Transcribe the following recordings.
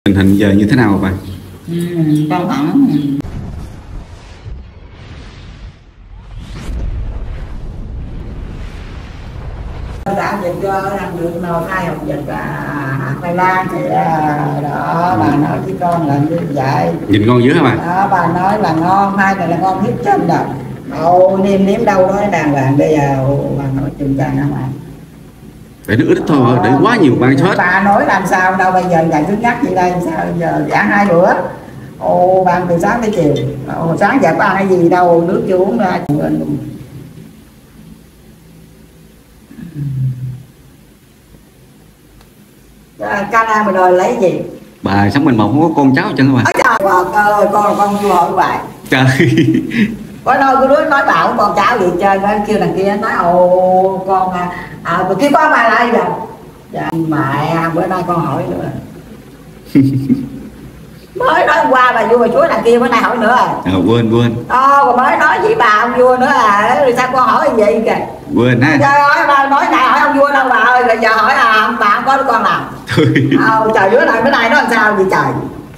Tình hình giờ như thế nào bà? Căng thẳng. Đã dịch cho làm được nào khai học dịch hạt khoai lang thì đó bà nói với con là như vậy. Nhìn ngon dữ hả bà? Đó bà nói là ngon, hai này là ngon nhất trên đời. Nêm nếm đâu đó đàng hoàng bây giờ bà nói chừng chàng hả mà. Để nó ít thôi, để quá nhiều ban hết. Bà nói làm sao đâu bây giờ ngày thứ nhắc gì đây sao giờ giả 2 bữa. Ban từ sáng tới chiều. Sáng giờ có ăn cái gì đâu, nước chưa uống ra. Canada mà đòi lấy gì? Bà sống mình một không có con cháu chẳng hả bà? Trời ơi, con chưa hỏi vậy. Trời. Có nói cái đứa nói bảo con cháu gì chơi nó kêu đằng kia nói con kia con bà lại rồi. Dạ, mẹ bữa nay con hỏi nữa. Mới nói qua bà vua bà chúa đằng kia bữa nay hỏi nữa rồi. Quên. Còn mới nói với bà ông vua nữa rồi sao con hỏi gì kìa. Quên ha. Trời ơi bà nói này hỏi ông vua đâu bà ơi, rồi giờ hỏi bà không có đứa con nào. Trời bữa nay nó làm sao vậy trời.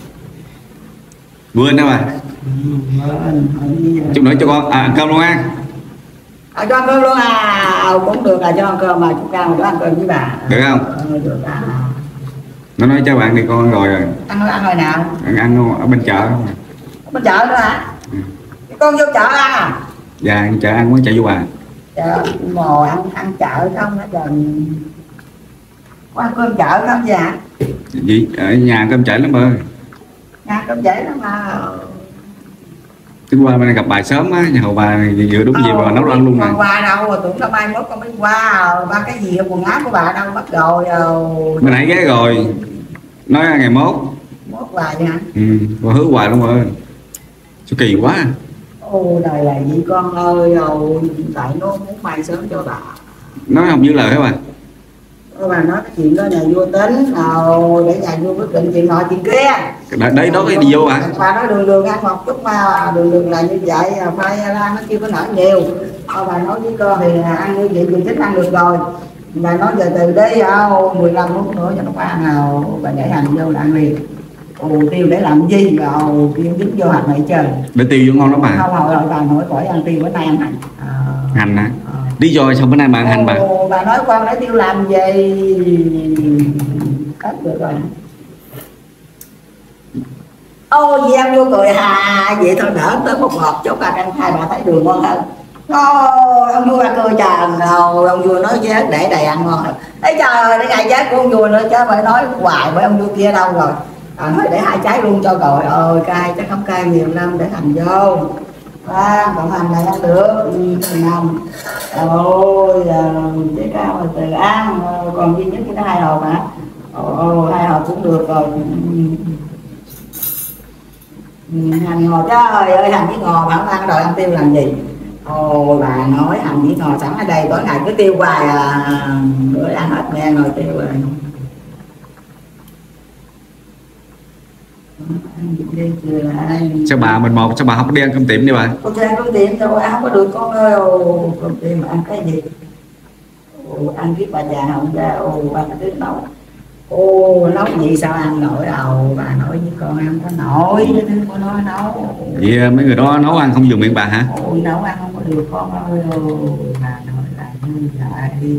Quên đó bà. Chút nữa cho con ăn cơm luôn ăn. Cho ăn cơm luôn cũng được cho ăn cơm mà chút cao mà đó ăn cơm với bà. Được không? Được Nó nói cho bạn đi con rồi. Ăn hồi nào? Ăn ở bên chợ. Bên chợ nữa hả? Con vô chợ ăn à? Dạ chợ ăn quán chợ vô bà. Chợ ngồi ăn chợ không hả trời. Có ăn cơm chợ không dạ? Gì? Ở nhà cơm chợ lắm bà ơi. Nhà cơm chợ lắm mà. Tính qua bên đây gặp bà sớm á, nhà hầu bà vừa đúng gì bà nấu ăn luôn nè. Con qua đâu rồi, tưởng là mai mốt con mới qua, ba cái gì quần áo của bà đâu mất rồi. Bữa nãy ghé rồi, nói ngày mốt. Mốt hoài nha. Bà hứa hoài luôn bà ơi. Sao kỳ quá. Đời là gì con ơi, tại nó muốn mai sớm cho bà. Nói không giữ lời hả bà? Bà nói cái chuyện đó nhà vua tính, để nhà vua quyết định chuyện nọ chuyện kia. Đấy đó cái đi vô bà. Bà nói đường ăn một chút mà đường là như vậy, khoai lang nó chưa có nở nhiều. Bà nói với con thì ăn như vậy thì thích ăn được rồi. Bà nói giờ từ đấy 15 phút nữa cho nó ăn nào, bà để hành vô là ăn liền. Tiêu để làm gì rồi tiêu dính vô hành này chơi. Để tiêu vô ngon lắm bà. Không hồi bà hỏi khỏi ăn tiêu bữa nay ăn hành. Hành hả? Lý do sao bữa nay bạn hành bà? Bà nói con để tiêu làm gì? Hết được rồi. Dì em vô cười vậy thôi đỡ tới một ngọt chút ăn hai bà thấy đường ngon hơn. Ông vua cười tràn rồi ông vua nói chết để đầy ăn ngon hơn. Ê trời ơi, để ngày chết của ông vua nữa chứ phải nói hoài với ông vua kia đâu rồi. Nói để 2 trái luôn cho rồi cay chắc không cay nhiều năm để hành vô. Còn hành này ăn được nằm. Trái cao mà từ ăn còn duy nhất cái 2 hộp hả? 2 hộp cũng được rồi. Hành ngò trời ơi, hành với ngò mà không ăn rồi ăn tiêu làm gì. Bà nói hành với ngò sẵn ở đây tối ngày cứ tiêu hoài bữa ăn hết nghe ngồi tiêu rồi. Sao bà mình một sao bà không có đi ăn cơm tiệm đi bà? Con đi ăn cơm tiệm đâu ăn không có được con ơi. Cơm tiệm mà ăn cái gì? Ăn biết bà già không ra ba cái thứ nấu. Nấu gì sao ăn nổi đâu. Bà nói với con ăn có nổi chứ con nói nấu. Vậy mấy người đó nấu ăn không dùng miệng bà hả? Nấu ăn không có được con ơi. Bà nói là như vậy.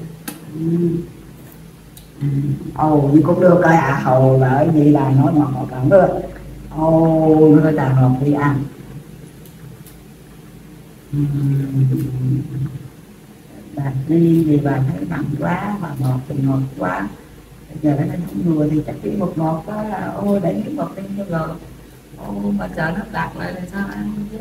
Vậy cũng được coi bởi vì bà nói ngọt càng được. Nó càng ngọt đi ăn. Bà đi thì bà thấy mặn quá, bà ngọt thì ngọt quá. Bây giờ nó không ngừa thì chắc tí một ngọt đó là để miếng ngọt lên cho rồi. Mà chờ nó đặt lại là sao ăn chứ.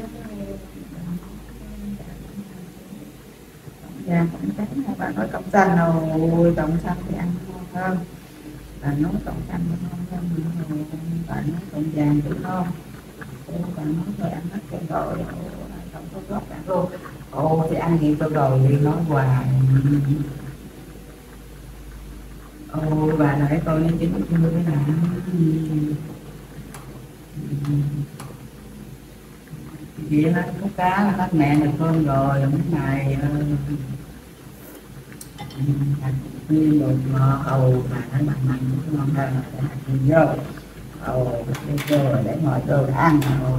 Dạ, cộng trắng bà nói cộng xanh rồi, cộng xanh thì ăn ngon hơn. Bà nói cộng xanh thì ngon hơn, bà nói cộng vàng thì ngon. Bà nói rồi ăn hết cái rồi, cộng có gót cả luôn. Thì ăn gì tôi rồi thì nói hoài. Bà nãy tôi nói chính chưa cái nào. Vậy hết có cá là hết mẹ được cơm rồi, mấy ngày nguyên bột ngọt bà nói bằng ngon hơn để hạt vô. đi vô rồi để ngồi vô để ăn rồi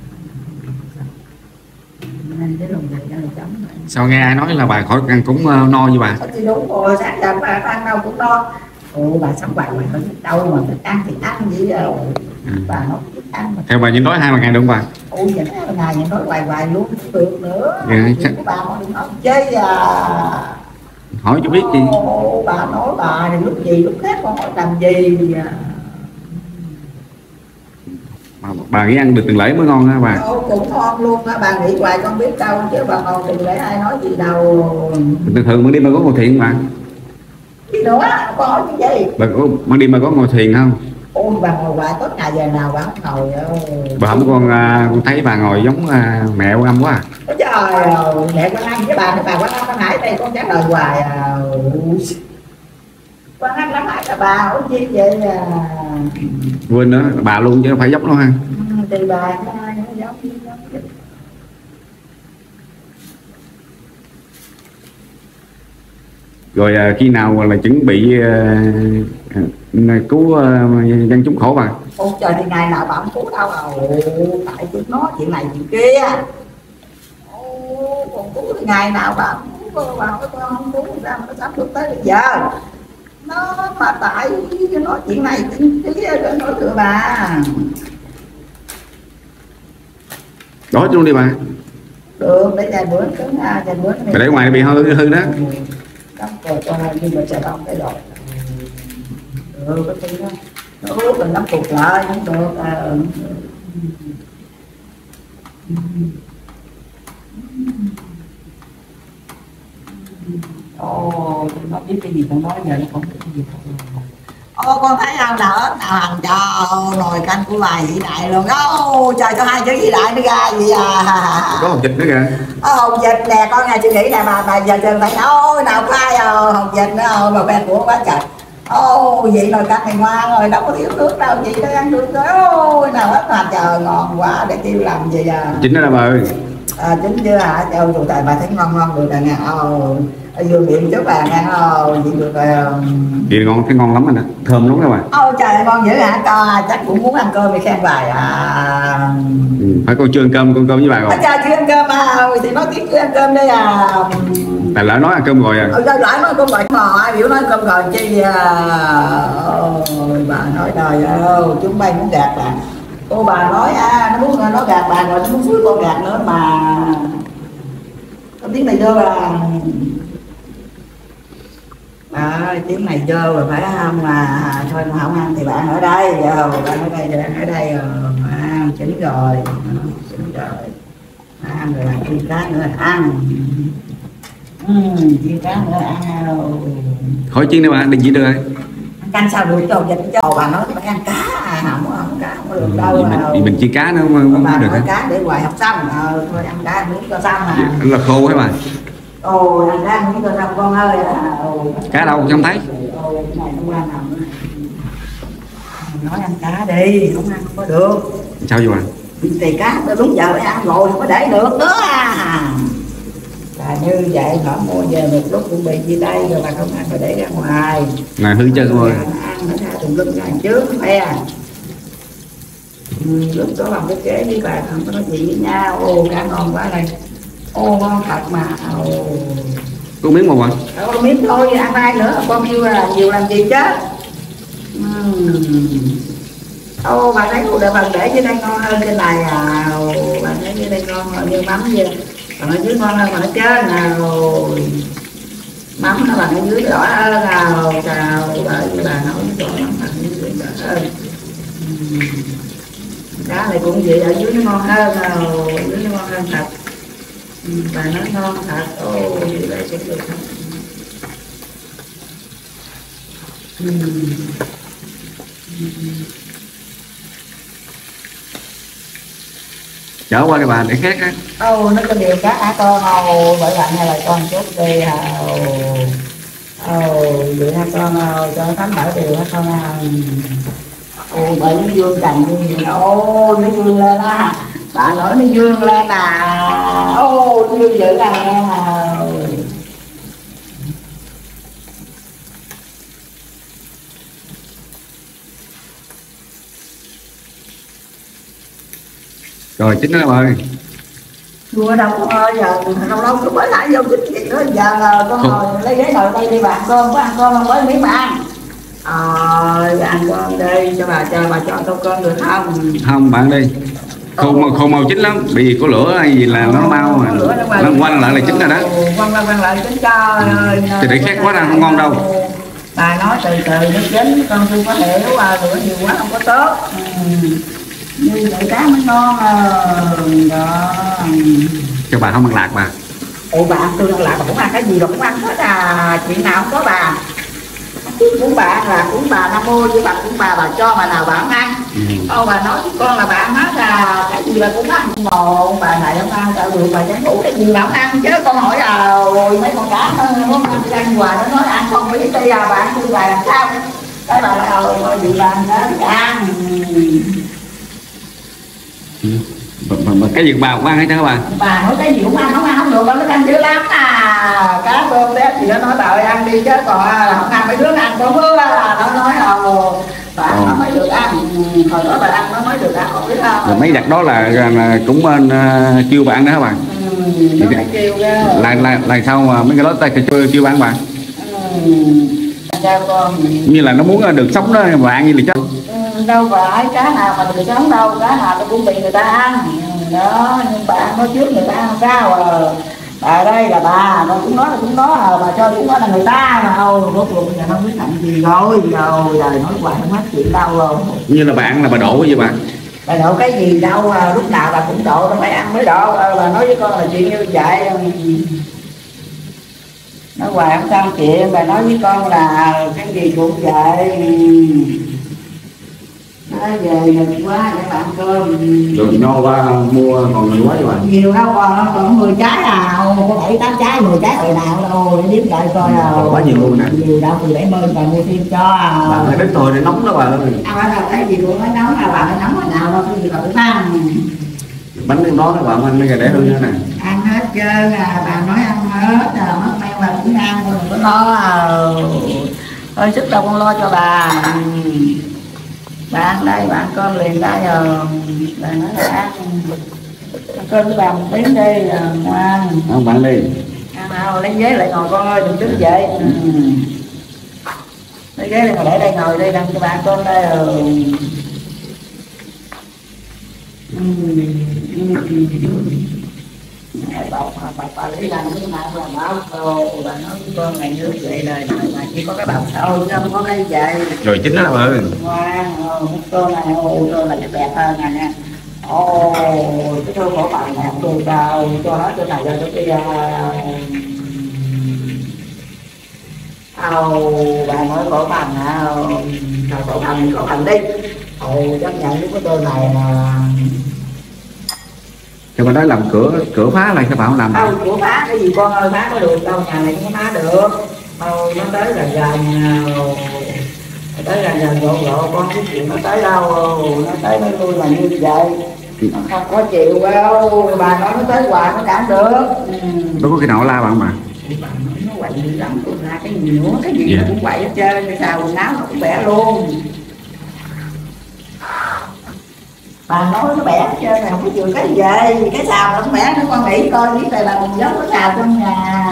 nên cái lồng thịt nó chấm. Sao nghe ai nói là bà khỏi ăn cũng no như bà? Thì đúng rồi, sáng giờ bà ăn đâu cũng no. Bà sống bà không biết đâu mà thích ăn thì ăn vậy rồi. Bà nói thích ăn mà. Theo bà nhịn đói 2 ngày đúng không bà? Nhịn đói ngày nhịn đói hoài luôn không được nữa. Chắc... bà nói đừng nói chơi à. Hỏi cho biết gì. Bà nói bà thì lúc gì lúc khác con hỏi làm gì bà nghĩ ăn được từng lễ mới ngon á bà? Cũng ngon luôn á, bà nghĩ hoài con biết đâu chứ bà ngồi từng lễ ai nói gì đâu. Thường ban đêm bà có ngồi thiền bà? Gì nữa con hỏi cái gì? Ban đêm bà có ngồi thiền không? Ôi bà ngồi hoài tốt ngày giờ nào bà không ngồi. Bà không con thấy bà ngồi giống mẹ Quan Âm quá à. Trời ơi, mẹ Quan Âm với bà Quan Âm nãy đây con trả lời hoài à. Quan Âm lắm là bà hỏi chi vậy à. Quên nữa, bà luôn chứ không phải giống đâu ha. Thì bà giống. Rồi khi nào là chuẩn bị cứu dân chúng khổ bà? Ôi trời, thì ngày nào bà không cứu đâu rồi. Tại chúng nó chuyện này chuyện kia. Còn cứu thì ngày nào bà không cứu, bà nói con không cứu ra mà nó sắp được tới bây giờ. Nó mà tại nó chuyện này chuyện kia rồi nói tụi bà. Đó luôn đi bà. Được, để vài bữa tới nha, vài bữa. Để ngoài bị hư đó. Đắp cột nhưng mà sẽ đông cái rồi. Cái thứ đó. Nó ướt mình đắp cột lại không được. Nó biết cái gì con nói giờ nó không biết cái gì. Con thấy ăn đỡ thằng cho nồi canh của bà vĩ đại luôn. Trời, cho 2 chữ vĩ đại nó ra gì à. Có hột vịt nữa kìa. Hột vịt nè, con ngày suy nghĩ nè bà giờ phải ôi nào có ai hột vịt nữa mà quen của quá trời. Vậy nồi canh này ngoan rồi, đâu có thiếu nước đâu, chị nó ăn được rồi. Nào hết mà trời, ngon quá để kêu làm gì à. Chính đó là bà ơi. Chính chưa hả? Trời ơi, bà thấy ngon được rồi nè. Vừa miệng chút bà nghe vậy được rồi. Chị ngon, thấy ngon lắm rồi nè, thơm lắm các bạn. Trời ngon dữ hả? Chắc cũng muốn ăn cơm thì khen bài à. Phải con chưa ăn cơm với bà rồi. Trời chưa ăn cơm à, thì nói tiếng chưa ăn cơm đây à. Tại lỡ nói ăn cơm rồi à. Lỡ nói cơm rồi mò ai biểu nói cơm rồi chi à. Bà nói đời ơi, chúng bay muốn gạt bà. Bà nói nó muốn nó gạt bà rồi, nó muốn suối con gạt nữa mà. Có tiếng này vô là tiếng này vô rồi phải không mà thôi mà không ăn thì bạn ở đây giờ bạn ở đây rồi chỉnh rồi ăn rồi làm chiên cá nữa ăn chiên cá nữa ăn khỏi chiên nữa bà định gì được rồi canh sao được cho dịch cho bà nói phải ăn cá không cá không được đâu mình chiên cá nữa mà được cá để hoài học xong thôi ăn cá miếng cho xong mà là khô hả bà? Ăn cá miếng cho xong con ơi cá đâu không thấy nói ăn cá đi, không ăn không có được. Sao vậy bà? Thì cá đúng giờ phải ăn rồi, không có để được nữa à. Là như vậy họ mua về một lúc cũng bị chia tay rồi bà không ăn rồi để ra ngoài. Là hư chân rồi. Ăn nó tha tùm lum ra trước khoe. Lúc đó làm cái kế với bà không có nói gì với nhau. Cá ngon quá đây. Ngon thật mà. Có miếng một bà? Miếng thôi, ăn ai nữa, con yêu là nhiều làm gì chứ. Bà thấy đồ bà để dưới đây ngon hơn trên này à. Bà thấy dưới đây ngon hơn như mắm vậy. Còn ở dưới ngon hơn mà nó chết nào. Mắm nó bằng ở dưới đỏ hơn nào. Chào bởi vì bà nói chỗ mắm bằng ở dưới đỏ hơn. Cá này cũng vậy, ở dưới nó ngon hơn nào. Ở dưới nó ngon hơn thật. Bà nói ngon thật. Dưới đây sẽ được thật. Chở qua cái bà để khác á. Nó có điều cá hả con? Bởi vậy hay là con chút đi hả? Vậy hả con? Cho thắm mở điều hả con? Bởi nó dương cành như vậy. Nó dương lên á. Bà nói nó dương lên à. Nó dương dữ à. Rồi chín đó ơi. Chùa đâu con ơi, giờ lâu lâu cứ mới lại vô chín gì nữa, giờ con ngồi lấy ghế ngồi đây đi bà ăn cơm, có ăn cơm không, có miếng bà ăn. Ăn cơm đi, cho bà cho tô cơm được không? Không bạn đi. Khô màu chín lắm, bị có lửa hay gì là nó mau mà. Lăn quanh lại là chín rồi đó. Quanh lại chín cho. Thì để khác quá ra không ngon đâu. Bà nói từ từ nó chín, con tôi có hiểu, lửa nhiều quá không có tốt. Như vậy cá mới ngon đó. Cho bà không ăn lạc bà. Ủa bà ăn tôi ăn lạc, bà cũng ăn cái gì rồi cũng ăn hết chuyện nào không có bà. Cũng bà ăn là cũng bà Nam Mô với bà cũng bà cho mà nào bà không ăn. Bà nói với con là bà ăn hết cái gì bà cũng ăn. Một bà này không ăn tạo được bà chẳng đủ cái gì bà không ăn chứ. Con hỏi rồi mấy con cá nó ăn hoài nó nói ăn không biết bây giờ bà ăn tôi bà làm sao. Cái bà nói thôi gì bà ăn hết thì ăn. Cái gì bà cũng ăn hết trơn bà. Bà nói cái gì cũng ăn không được, nó ăn dữ lắm cá cơm tép gì đó nói bà ơi ăn đi chứ còn không ăn mấy đứa ăn có mưa nó nói bà nó mới được ăn, hồi đó bà ăn nó mới được ăn không biết không. Rồi mấy giặc đó là cũng kêu bà ăn đó hả bà? Nó phải kêu là sao mà mấy cái đó ta kêu bà ăn bà? Như là nó muốn được sống đó bà ăn như là chứ. Đâu phải cá nào mà được sống đâu, cá nào nó cũng bị người ta ăn đó, nhưng bà ăn nói trước người ta ăn sao bà đây là bà, con cũng nói là cũng đó, bà cho cũng nói là người ta mà thôi, rốt cuộc bây giờ không biết làm gì rồi giờ nói hoài không hết chuyện đâu rồi. Như là bà ăn là bà đổ cái gì bà? Bà đổ cái gì đâu, lúc nào bà cũng đổ, nó phải ăn mới đổ. Bà nói với con là chuyện như vậy. Nói hoài không xong chuyện, bà nói với con là cái gì cũng vậy. Nói về mệt quá để bà ăn cơm. Rồi no quá mua còn nhiều quá vậy bà? Nhiều đâu, còn 10 trái có 7-8 trái, 10 trái hồi nào đâu, để đếm lại coi quá nhiều luôn nè. Nhiều đâu thì để mơn bà mua thêm cho. Bà phải đến tôi để nóng đó bà ơi. Đâu cái gì cũng phải nóng, bà phải nóng hồi nào đâu, cái gì bà cũng ăn. Bánh cái đó bà ăn mấy cái để hư nữa nè. Ăn hết trơn bà nói ăn hết mất men bà cũng ăn, con đừng có lo. Thôi sức đâu con lo cho bà. Bà ăn đây, bà ăn cơm liền đây rồi. Bà nói là ăn cơm với bà một tiếng đi, ngoan. Không bạn đi. Ăn nào, lấy ghế lại ngồi con ơi, đừng đứng vậy. Lấy ghế lại ngồi để đây ngồi đi, làm cho bà ăn cơm đây rồi. Bà lấy làm cái nào là báo thôi, bà nói với con ngày nước vậy lời nói mà chỉ có cái bọc thôi chứ không có cái vậy. Rồi chín đó bà ơi. Ngoan, tô này, tô là cái đẹp hơn nè. Cái tô của bà nè, tô cao, cho hết chỗ này ra chỗ kia. Bà nói cổ bằng hả? Cổ bằng đi. Chấp nhận cái tô này là cho bà nói làm cửa phá lại sao bà không làm? Không, cửa phá cái gì con ơi, phá có được đâu, nhà này không phá được. Nó tới gần lộ con cái chuyện nó tới đâu, nó tới nó lui là như vậy. Nó không có chịu đâu, bà nói nó tới hoài nó cản được. Đâu có khi nào la bạn mà. Nó quậy dữ lắm, tôi ra cái gì nữa, cái gì nó cũng quậy hết trơn, cái xào quần áo nó cũng bẻ luôn. Bà nói nó bẻ hết trơn này, không có chịu cái gì, cái xào nó cũng bẻ nữa, con nghĩ coi biết là mình giống cái xào trong nhà.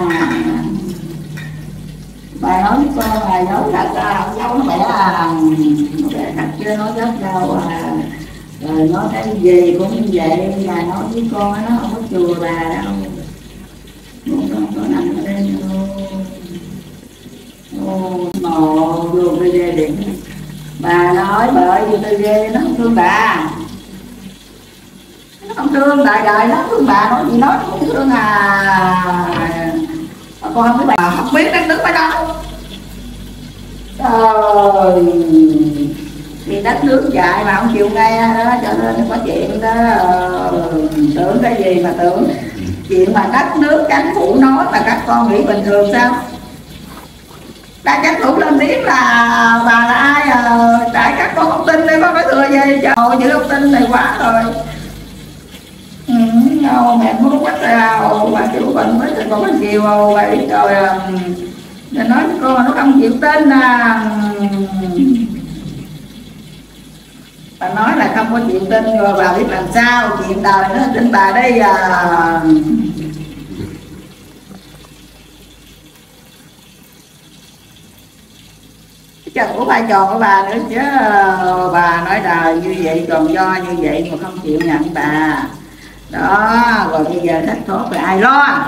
Bà nói với con là giấu thật không giấu nó bẻ nó bẻ thật chưa nói giấu đâu rồi nói cái gì cũng như vậy, bà nói với con nó không có chùa bà đâu, con có nằm ở đây mồ vô cái dây điện. Bà nói bà ơi vô cái dây nó không thương bà, nó không thương đời nó thương bà, nói gì nói nó không thương con không biết bà không biết đang đứng ở đâu. Trời, vì đất nước dạy mà không chịu nghe đó, cho nên có chuyện đó. Tưởng cái gì mà tưởng chuyện mà đất nước chính phủ nói mà các con nghĩ bình thường sao? Đã chính phủ lên tiếng là bà là ai tại các con không tin nên con nói thừa gì. Trời chữ không tin này quá rồi. Mẹ muốn quách ra bà chịu bệnh mới thì con chiều vậy rồi để nói với con nó không chịu tin Bà nói là không có chuyện tin rồi bà biết làm sao, chuyện đời nó tin bà đây à. Chắc của vai trò của bà nữa chứ. Bà nói đời như vậy còn do như vậy mà không chịu nhận bà đó, rồi bây giờ thất thoát rồi ai lo.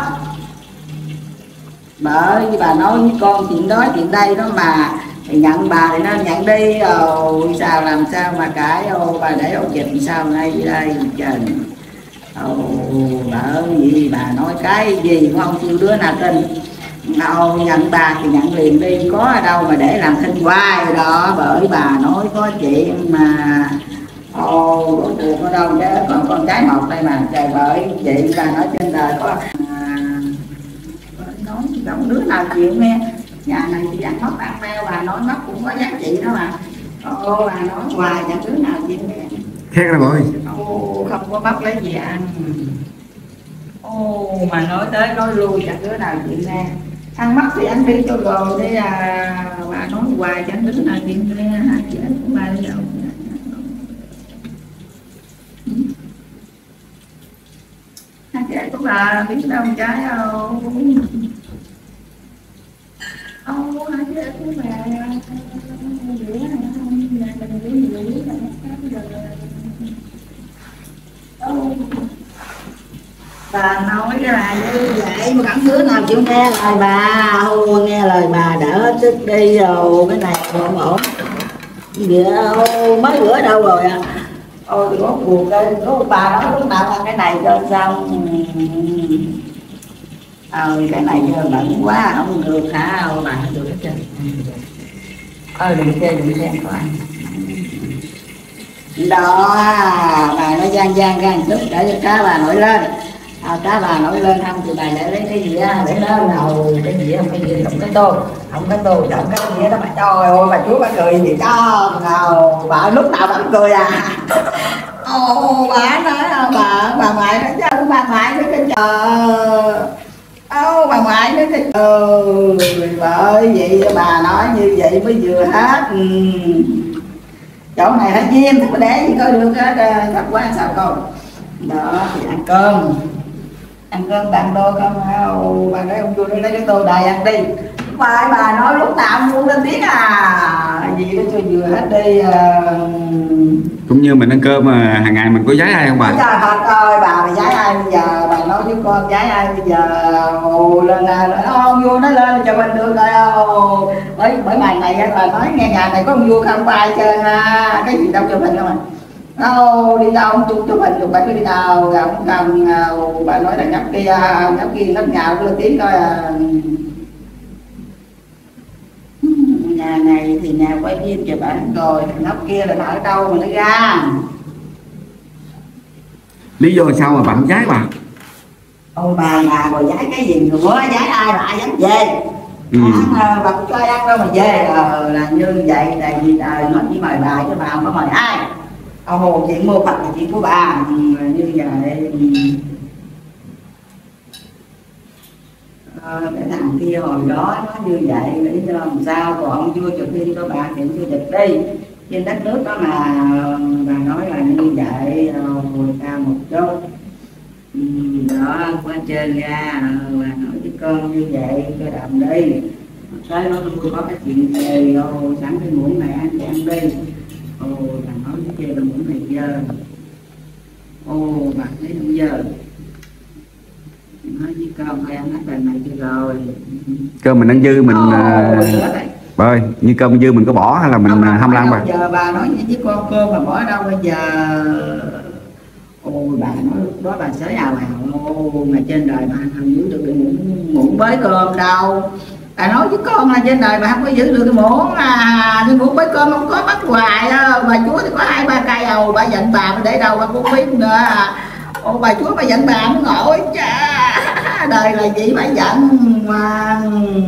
Bởi vì bà nói với con chuyện đó chuyện đây đó mà thì nhận bà thì nó nhận đi rồi sao làm sao mà cãi. Bà để ông dịch sao ngay đây trời. Bởi vì bà nói cái gì cũng không chịu đứa nào tin. Nhận bà thì nhận liền đi, có ở đâu mà để làm thinh hoài đó. Bởi bà nói có chuyện mà đối tượng ở đâu chứ còn con cái một đây mà trời. Bởi chị bà nói trên đời có nói không đứa nào chịu nghe. Nhà này thì ăn móc ăn meo, bà nói móc cũng có giá trị đó mà. Bà nói hoài chẳng đứa nào chịu nghe. Khác rồi bội. Không có móc lấy gì ăn. Mà nói tới nói lui chẳng đứa nào chịu nghe. Ăn mắc thì anh đi cho rồi đi bà nói hoài chẳng đứa nào chịu nghe. Hai chị ấy của bà đi đâu. Hai chị ấy của bà biết đâu trái đâu. Hai chị ấy của bà bà nói là như vậy mà chẳng đứa nào chịu nghe lời bà. Nghe lời bà đỡ tức đi rồi cái này không ổn. Mấy bữa đâu rồi à. Thì có buồn đây có bà nói lúc nào ăn cái này cho xong. Cái này giờ bận quá không được hả. Bà không được hết trơn. Đừng xem có ăn đó. Bà nói gian ra chút để cho cá bà nổi lên. Cá bà nổi lên không thì bà để lấy cái gì á để nó nào cái gì không, cái gì không cái tô chọn cái gì đó mà trời ơi bà chú bà cười gì đó nào. Bà lúc nào bà cũng cười à. Bà nói bà ngoại nói chứ bà ngoại nói cái trời. Bà ngoại nói cái bởi vậy bà nói như vậy mới vừa hết. Chỗ này phải diêm thì có để gì coi được hết. Thật quá sao con đó thì ăn cơm bạn đôi không. Bà nói ông vua lấy cái tô đầy ăn đi. Bà nói lúc nào ông vua lên tiếng gì đó cho vừa hết đi. Cũng như mình ăn cơm mà hàng ngày mình có giái ai không bà? Trời Phật ơi, bà giái ai bây giờ? Bà nói với con giái ai bây giờ? Lên ông vua nó lên cho mình được rồi. Bởi bài này bà nói nghe nhà này có ông vua không ai chơi cái gì đâu cho mình đâu mà. Đi đâu ông chụp hình chụp phải đi nào ông cầm. Bà nói là nhóc kia nó nhào lên tiếng coi nhà này thì nhà quay phim chụp ảnh rồi, nhóc kia là nó ở đâu mà nó ra. Lý do sao mà bạn giái bà? Bà rồi giái cái gì rồi mới giái ai mà ai dám về. Bà cũng cho ăn đâu mà về. Là như vậy tại vì đời nó chỉ mời bà chứ bà không có mời ai. Chuyện mua Phật là chuyện của bà. Như vậy cái thằng kia hồi đó nó như vậy lý do làm sao. Còn ông vua chụp phim cho bà chuyện chưa chụp đi trên đất nước đó mà. Bà nói là như vậy rồi cao một chút đó qua trên ra. Bà nói với con như vậy cho đậm đi. Tới nó có cái chuyện gì sẵn cái muỗng này ăn cho ăn đi. Bà nói với kia là muỗng này dơ. Bà thấy không dơ. Nói với con phải ăn hết bài này cho rồi. Cơm mình ăn dư mình bà ơi, như cơm dư mình có bỏ hay là mình hâm lan bà? Giờ bà nói với con cơm mà bỏ đâu bây giờ. Bà nói lúc đó bà sới ào mà trên đời bà không giữ được cái muỗng bới cơm đâu. Bà nói với con là trên đời bà không có giữ được cái muỗng cái muỗng bới cơm không có bắt hoài đó. Bà chúa thì có 2-3 cây bà giận bà để đâu bà cũng biết nữa. Bà chúa bà giận bà không nổi chà. Đời là gì bà giận mà.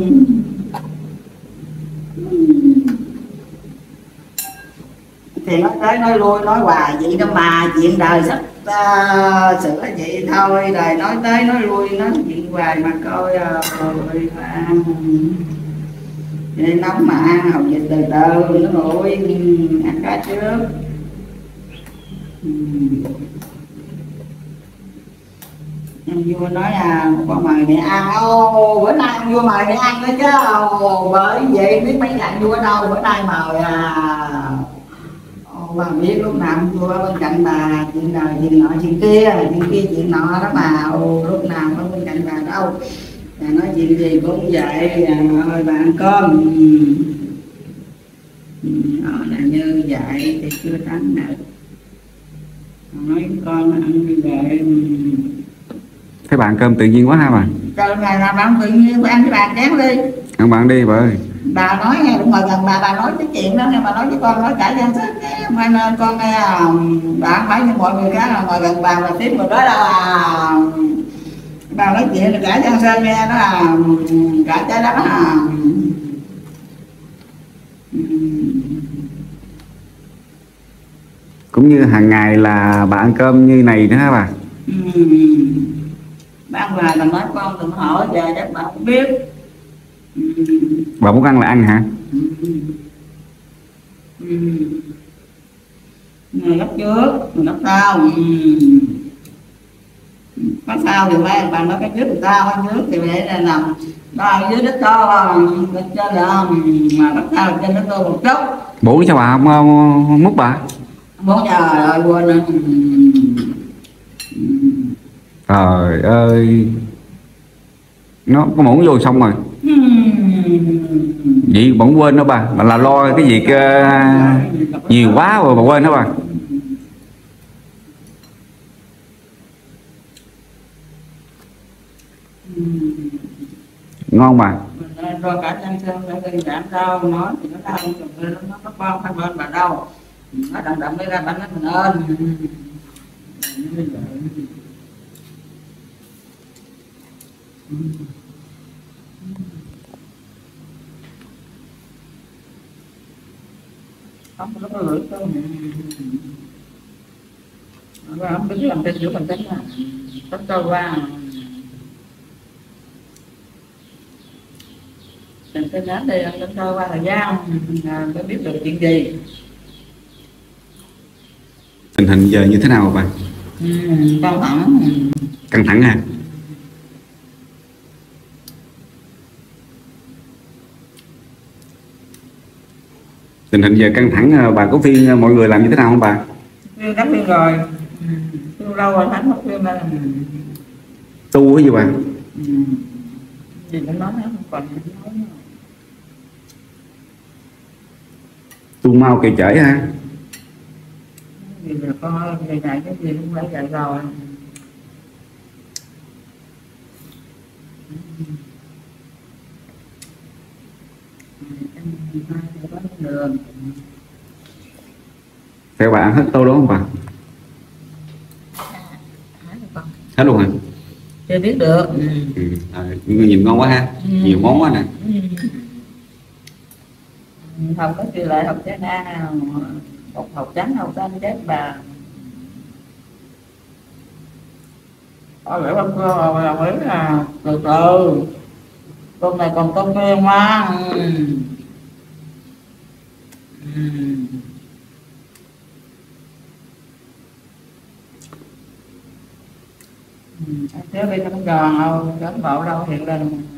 Thì nói tới nói lui nói hoài vậy đó mà. Chuyện đời sắp sửa vậy thôi. Đời nói tới nói lui nói chuyện hoài mà coi rồi ăn. Nóng mà ăn học dịch từ từ nó nguội ăn cá trước. Ông vua nói là con mời mẹ ăn. Ô, bữa nay ông vua mời mẹ ăn đó chứ. Bởi vậy biết mấy anh vua đâu, bữa nay mời bà biết lúc nào ông vua bên cạnh bà, chuyện nào chuyện nọ chuyện kia chuyện nọ đó mà. Lúc nào cũng bên cạnh bà đâu. Bà nói chuyện gì cũng vậy. Ơi bà ăn cơm. Là như vậy thì chưa tránh được. Nói con ăn như vậy. Thấy bạn cơm tự nhiên quá ha bà. Cơm này làm ăn tự nhiên, ăn với bà chén đi. Ăn bạn đi bà ơi. Bà nói nghe, ngồi gần bà nói cái chuyện đó nghe, bà nói với con nói cả dân sách nghe, nên con nghe bà phải như mọi người khác là ngồi gần bà là tiếp người đó là bà nói chuyện là cả dân sơn nghe, đó là cả trái đất là Cũng như hàng ngày là bà ăn cơm như này nữa hả bà? Ban về là nói con đừng hỏi giờ chắc bà không biết. Bà muốn ăn là ăn hả? Người gấp trước, người gấp sau. Có sao thì mấy bà nói cái trước người ta, cái trước thì vậy là nằm đó dưới đất to trên là mà bắt sao trên đất to một chút. Bố cho bà không múc bà? Bố trời ơi quên. Trời ơi, nó có muỗng vô xong rồi. Vậy bỗng quên đó bà, mà là lo cái việc nhiều quá rồi bà quên đó bà. Ngon bà. Rồi cả chân sơn để đi giảm đau, nói thì nó đau, nó có con hai bên bà đâu. Nó đậm đậm đi ra bánh mình ơn. Không có lưỡi cơ. Không đứng làm trên giữa mình tính là có trôi qua. Mình sẽ đến đây ăn trôi qua thời gian mới biết được chuyện gì. Tình hình giờ như thế nào bà? Căng thẳng. Căng thẳng ha? Tình hình giờ căng thẳng, bà có khuyên mọi người làm như thế nào không bà? Khuyên đã khuyên rồi. Khuyên lâu rồi thánh không khuyên là tu cái gì bà? gì cũng nói không còn nói nữa. Tu mau kệ trễ ha? Vì là con ơi, ngày này cái gì cũng phải dạy rồi. Đường. Theo bà ăn hết tô đó không bà? Hết luôn hả? Chưa biết được. Nhìn ngon quá ha, nhiều món quá nè. Không có chưa lại học trái na, học trắng học xanh chết bà. Có lẽ con cô là mới là từ từ. Con này còn con kia mà. Trước đây không giòn đâu, cán bộ đâu hiện lên.